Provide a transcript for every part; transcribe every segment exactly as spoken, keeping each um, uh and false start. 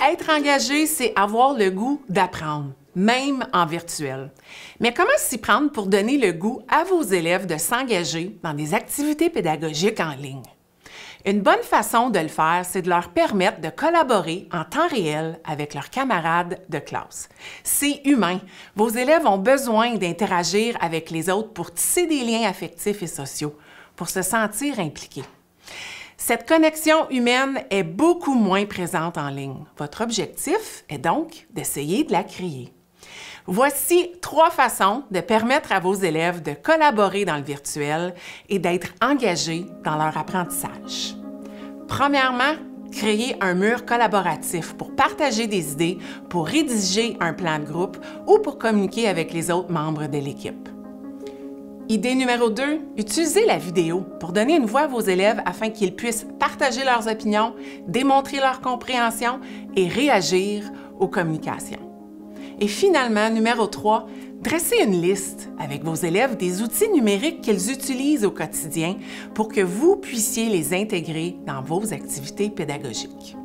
Être engagé, c'est avoir le goût d'apprendre, même en virtuel. Mais comment s'y prendre pour donner le goût à vos élèves de s'engager dans des activités pédagogiques en ligne? Une bonne façon de le faire, c'est de leur permettre de collaborer en temps réel avec leurs camarades de classe. C'est humain. Vos élèves ont besoin d'interagir avec les autres pour tisser des liens affectifs et sociaux, pour se sentir impliqués. Cette connexion humaine est beaucoup moins présente en ligne. Votre objectif est donc d'essayer de la créer. Voici trois façons de permettre à vos élèves de collaborer dans le virtuel et d'être engagés dans leur apprentissage. Premièrement, créer un mur collaboratif pour partager des idées, pour rédiger un plan de groupe ou pour communiquer avec les autres membres de l'équipe. Idée numéro deux, utilisez la vidéo pour donner une voix à vos élèves afin qu'ils puissent partager leurs opinions, démontrer leur compréhension et réagir aux communications. Et finalement, numéro trois, dressez une liste avec vos élèves des outils numériques qu'ils utilisent au quotidien pour que vous puissiez les intégrer dans vos activités pédagogiques.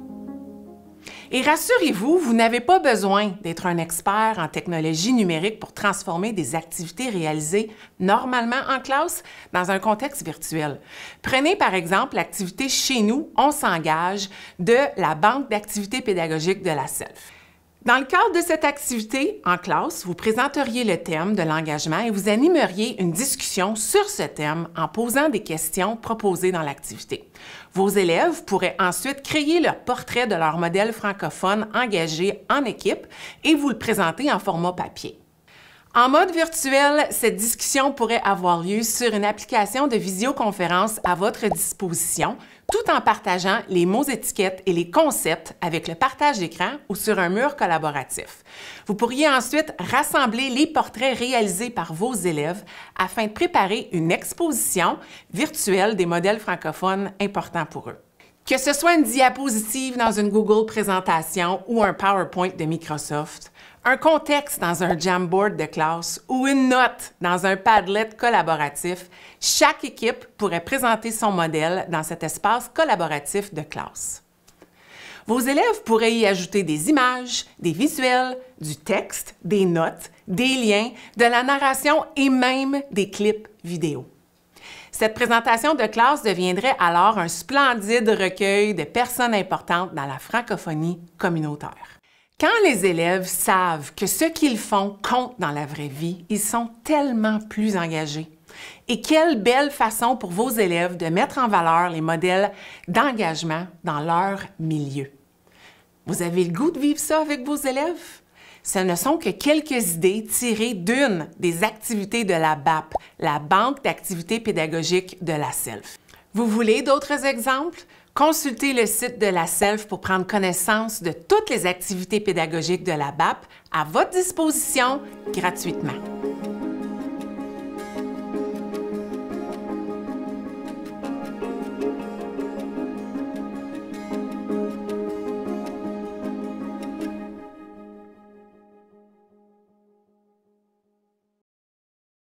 Et rassurez-vous, vous n'avez pas besoin d'être un expert en technologie numérique pour transformer des activités réalisées normalement en classe dans un contexte virtuel. Prenez par exemple l'activité Chez nous, on s'engage de la Banque d'activités pédagogiques de la S E L F. Dans le cadre de cette activité, en classe, vous présenteriez le thème de l'engagement et vous animeriez une discussion sur ce thème en posant des questions proposées dans l'activité. Vos élèves pourraient ensuite créer leur portrait de leur modèle francophone engagé en équipe et vous le présenter en format papier. En mode virtuel, cette discussion pourrait avoir lieu sur une application de visioconférence à votre disposition, tout en partageant les mots étiquettes et les concepts avec le partage d'écran ou sur un mur collaboratif. Vous pourriez ensuite rassembler les portraits réalisés par vos élèves afin de préparer une exposition virtuelle des modèles francophones importants pour eux. Que ce soit une diapositive dans une Google Présentation ou un PowerPoint de Microsoft, un contexte dans un Jamboard de classe ou une note dans un Padlet collaboratif, chaque équipe pourrait présenter son modèle dans cet espace collaboratif de classe. Vos élèves pourraient y ajouter des images, des visuels, du texte, des notes, des liens, de la narration et même des clips vidéo. Cette présentation de classe deviendrait alors un splendide recueil de personnes importantes dans la francophonie communautaire. Quand les élèves savent que ce qu'ils font compte dans la vraie vie, ils sont tellement plus engagés. Et quelle belle façon pour vos élèves de mettre en valeur les modèles d'engagement dans leur milieu. Vous avez le goût de vivre ça avec vos élèves? Ce ne sont que quelques idées tirées d'une des activités de la B A P, la Banque d'activités pédagogiques de la S E L F. Vous voulez d'autres exemples? Consultez le site de la S E L F pour prendre connaissance de toutes les activités pédagogiques de la B A P à votre disposition gratuitement.